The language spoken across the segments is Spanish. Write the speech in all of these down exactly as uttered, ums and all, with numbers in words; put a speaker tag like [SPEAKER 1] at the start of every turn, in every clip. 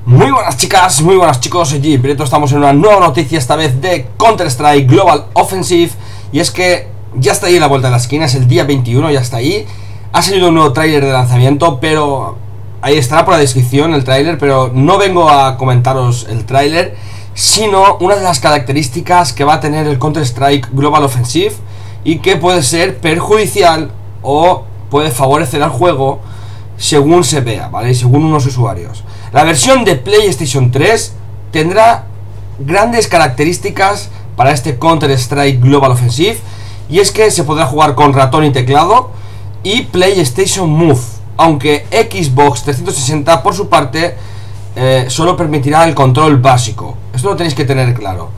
[SPEAKER 1] Muy buenas chicas, muy buenas chicos, soy G. Prieto, estamos en una nueva noticia, esta vez de Counter-Strike Global Offensive. Y es que ya está ahí a la vuelta de la esquina, es el día veintiuno, ya está ahí. Ha salido un nuevo tráiler de lanzamiento, pero ahí estará por la descripción el tráiler. Pero no vengo a comentaros el tráiler, sino una de las características que va a tener el Counter-Strike Global Offensive y que puede ser perjudicial o puede favorecer al juego según se vea, ¿vale? Según unos usuarios. La versión de PlayStation tres tendrá grandes características para este Counter-Strike Global Offensive, y es que se podrá jugar con ratón y teclado y PlayStation Move, aunque Xbox trescientos sesenta por su parte eh, solo permitirá el control básico. Esto lo tenéis que tener claro.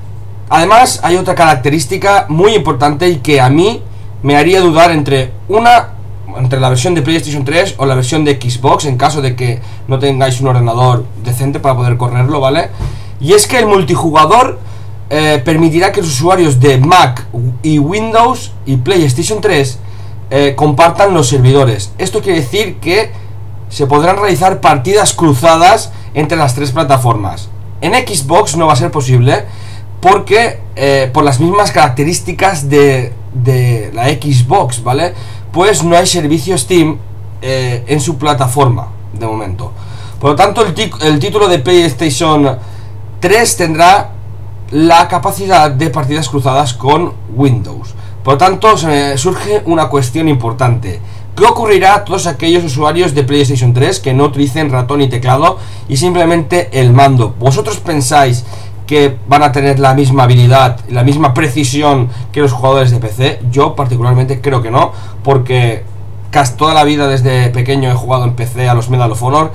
[SPEAKER 1] Además hay otra característica muy importante y que a mí me haría dudar entre una entre la versión de PlayStation tres o la versión de Xbox, en caso de que no tengáis un ordenador decente para poder correrlo, ¿vale? Y es que el multijugador eh, permitirá que los usuarios de Mac y Windows y PlayStation tres eh, compartan los servidores. Esto quiere decir que se podrán realizar partidas cruzadas entre las tres plataformas. En Xbox no va a ser posible porque eh, por las mismas características de, de la Xbox, ¿vale? Pues no hay servicio Steam eh, en su plataforma de momento. Por lo tanto, el, el título de PlayStation tres tendrá la capacidad de partidas cruzadas con Windows. Por lo tanto, se me surge una cuestión importante. ¿Qué ocurrirá a todos aquellos usuarios de PlayStation tres que no utilicen ratón y teclado y simplemente el mando? ¿Vosotros pensáis que van a tener la misma habilidad, la misma precisión que los jugadores de P C? Yo particularmente creo que no, porque casi toda la vida desde pequeño he jugado en P C a los Medal of Honor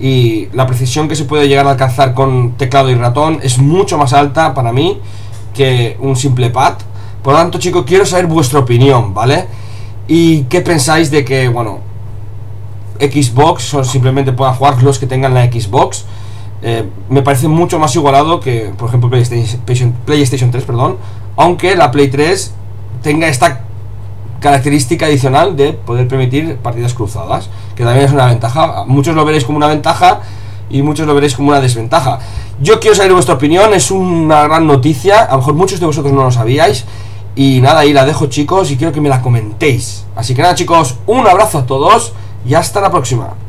[SPEAKER 1] y la precisión que se puede llegar a alcanzar con teclado y ratón es mucho más alta para mí que un simple pad. Por lo tanto, chicos, quiero saber vuestra opinión, ¿vale? Y qué pensáis de que, bueno, Xbox o simplemente puedan jugar los que tengan la Xbox. Eh, me parece mucho más igualado que, por ejemplo, PlayStation, PlayStation tres, perdón, aunque la Play tres tenga esta característica adicional de poder permitir partidas cruzadas, que también es una ventaja. Muchos lo veréis como una ventaja y muchos lo veréis como una desventaja. Yo quiero saber vuestra opinión, es una gran noticia, a lo mejor muchos de vosotros no lo sabíais. Y nada, ahí la dejo, chicos, y quiero que me la comentéis. Así que nada, chicos, un abrazo a todos y hasta la próxima.